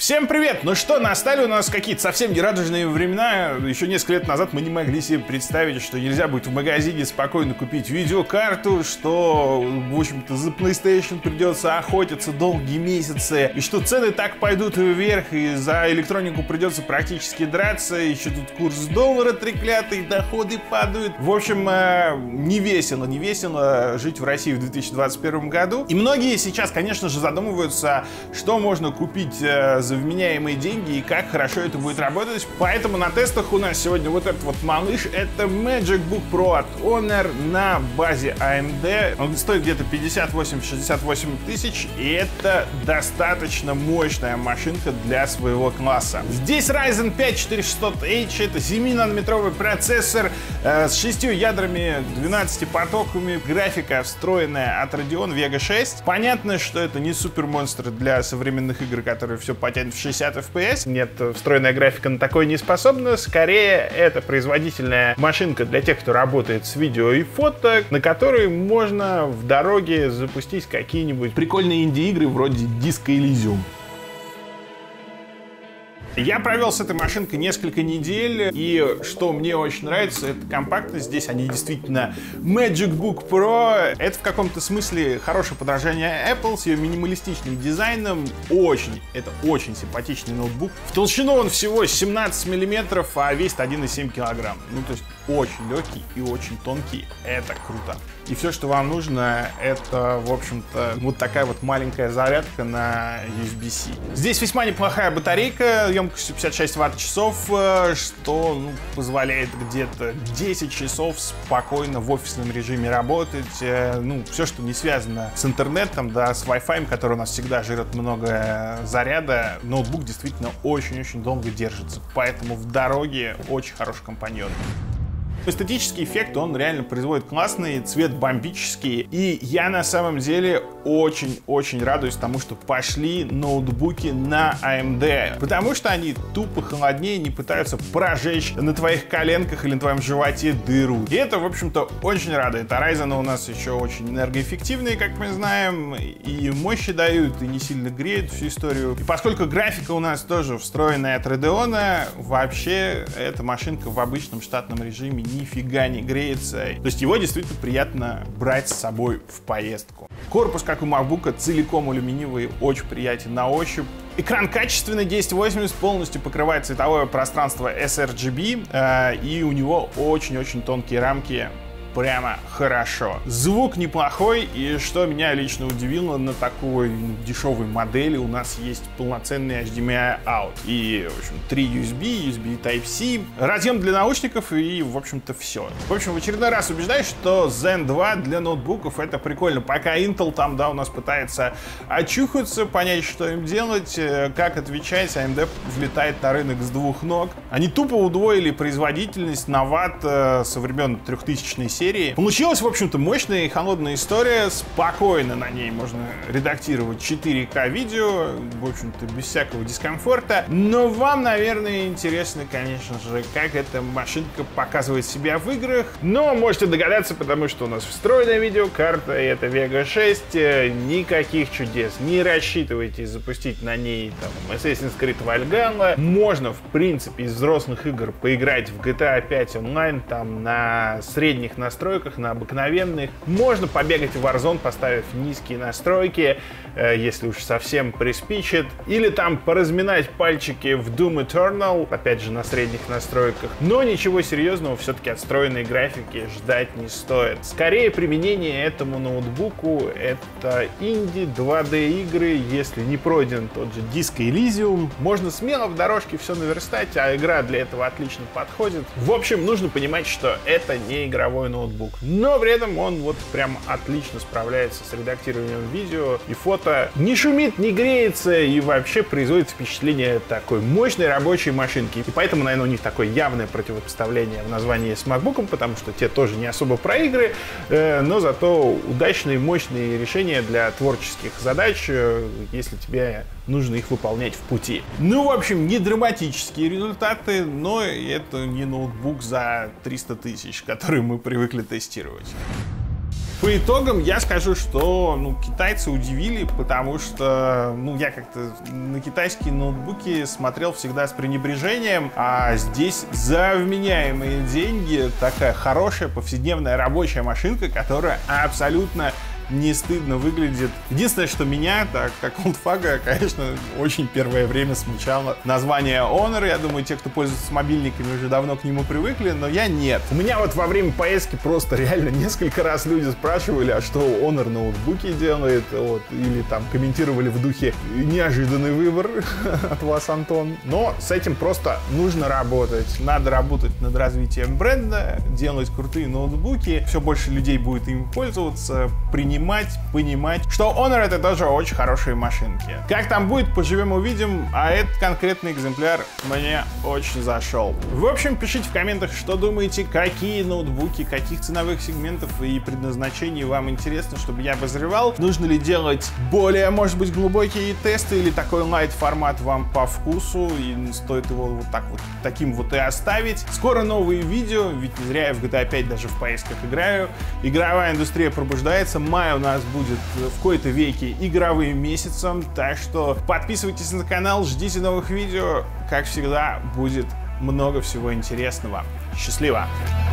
Всем привет! Ну что, настали у нас какие-то совсем нерадужные времена. Еще несколько лет назад мы не могли себе представить, что нельзя будет в магазине спокойно купить видеокарту, что, в общем-то, за PlayStation придется охотиться долгие месяцы, и что цены так пойдут вверх, и за электронику придется практически драться, еще тут курс доллара треклятый, доходы падают. В общем, не весело жить в России в 2021 году. И многие сейчас, конечно же, задумываются, что можно купить за вменяемые деньги и как хорошо это будет работать. Поэтому на тестах у нас сегодня вот этот вот малыш. Это Magic Book Pro от Honor на базе AMD. Он стоит где-то 58-68 тысяч, и это достаточно мощная машинка для своего класса. Здесь Ryzen 5 4600H, это 7-нанометровый процессор с 6 ядрами, 12 потоками, графика встроенная от Radeon Vega 6. Понятно, что это не супер монстр для современных игр, которые все потянут в 60 FPS. Нет, встроенная графика на такое не способна. Скорее, это производительная машинка для тех, кто работает с видео и фото, на которой можно в дороге запустить какие-нибудь прикольные инди-игры вроде Disco Elysium. Я провел с этой машинкой несколько недель, и что мне очень нравится, это компактность. Здесь они действительно Magic Book Pro. Это в каком-то смысле хорошее подражание Apple с ее минималистичным дизайном. Это очень симпатичный ноутбук. В толщину он всего 17 мм, а весит 1,7 кг. Ну, то есть очень легкий и очень тонкий. Это круто. И все, что вам нужно, это, в общем-то, вот такая вот маленькая зарядка на USB-C. Здесь весьма неплохая батарейка, емкостью 56 ватт-часов, что позволяет где-то 10 часов спокойно в офисном режиме работать. Все, что не связано с интернетом, да, с Wi-Fi, который у нас всегда жрет много заряда, ноутбук действительно очень-очень долго держится. Поэтому в дороге очень хороший компаньон. Эстетический эффект он реально производит классный, цвет бомбический. И я на самом деле очень-очень радуюсь тому, что пошли ноутбуки на AMD. Потому что они тупо холоднее не пытаются прожечь на твоих коленках или на твоем животе дыру. И это, в общем-то, очень радует. А Ryzen у нас еще очень энергоэффективные, как мы знаем, и мощи дают, и не сильно греют всю историю. И поскольку графика у нас тоже встроенная от Radeon, вообще эта машинка в обычном штатном режиме нифига не греется. То есть его действительно приятно брать с собой в поездку. Корпус, как у MacBook, целиком алюминиевый, очень приятен на ощупь. Экран качественный, 1080, полностью покрывает цветовое пространство sRGB, и у него очень-очень тонкие рамки. Прямо хорошо. Звук неплохой, и что меня лично удивило, на такой дешевой модели у нас есть полноценный HDMI out. И, в общем, 3 USB Type-C, разъем для наушников и, в общем-то, все. В общем, в очередной раз убеждаюсь, что Zen 2 для ноутбуков это прикольно. Пока Intel там, да, у нас пытается очухаться, понять, что им делать, как отвечать, AMD влетает на рынок с двух ног. Они тупо удвоили производительность на ватт со времен 3000-й серии. Получилась, в общем-то, мощная и холодная история. Спокойно на ней можно редактировать 4К видео, в общем-то, без всякого дискомфорта. Но вам, наверное, интересно, конечно же, как эта машинка показывает себя в играх. Но можете догадаться, потому что у нас встроенная видеокарта, и это Vega 6. Никаких чудес. Не рассчитывайте запустить на ней там Assassin's Creed Valhalla. Можно, в принципе, из взрослых игр поиграть в GTA 5 онлайн, там, на средних настройках, на обыкновенных. Можно побегать в Warzone, поставив низкие настройки, если уж совсем приспичит. Или там поразминать пальчики в Doom Eternal, опять же на средних настройках. Но ничего серьезного все-таки от встроенной графики ждать не стоит. Скорее применение этому ноутбуку это инди 2D игры. Если не пройден тот же Disco Elysium, можно смело в дорожке все наверстать, а игра для этого отлично подходит. В общем, нужно понимать, что это не игровой ноутбук, но при этом он вот прям отлично справляется с редактированием видео и фото, не шумит, не греется и вообще производит впечатление такой мощной рабочей машинки. И поэтому, наверное, у них такое явное противопоставление в названии с MacBook, потому что те тоже не особо про игры, но зато удачные, мощные решения для творческих задач, если тебе нужно их выполнять в пути. Ну, в общем, не драматические результаты, но это не ноутбук за 300 тысяч, который мы привыкли тестировать. По итогам я скажу, что китайцы удивили, потому что я как-то на китайские ноутбуки смотрел всегда с пренебрежением, а здесь за вменяемые деньги такая хорошая повседневная рабочая машинка, которая абсолютно не стыдно выглядит. Единственное, что меня, так как олдфага, конечно, очень первое время смущало название Honor. Я думаю, те, кто пользуется мобильниками, уже давно к нему привыкли, но я нет. У меня вот во время поездки просто реально несколько раз люди спрашивали, а что Honor ноутбуки делает, или там комментировали в духе «неожиданный выбор от вас, Антон». Но с этим просто нужно работать. Надо работать над развитием бренда, делать крутые ноутбуки. Все больше людей будет им пользоваться, понимать, что Honor это тоже очень хорошие машинки. Как там будет, поживем увидим, а этот конкретный экземпляр мне очень зашел. В общем, пишите в комментах, что думаете, какие ноутбуки, каких ценовых сегментов и предназначений вам интересно, чтобы я обозревал. Нужно ли делать более, может быть, глубокие тесты или такой лайт формат вам по вкусу и стоит его вот так вот таким вот и оставить. Скоро новые видео, ведь не зря я в GTA 5 даже в поездках играю. Игровая индустрия пробуждается, май у нас будет в кои-то веке игровым месяцем, так что подписывайтесь на канал, ждите новых видео, как всегда будет много всего интересного. Счастливо!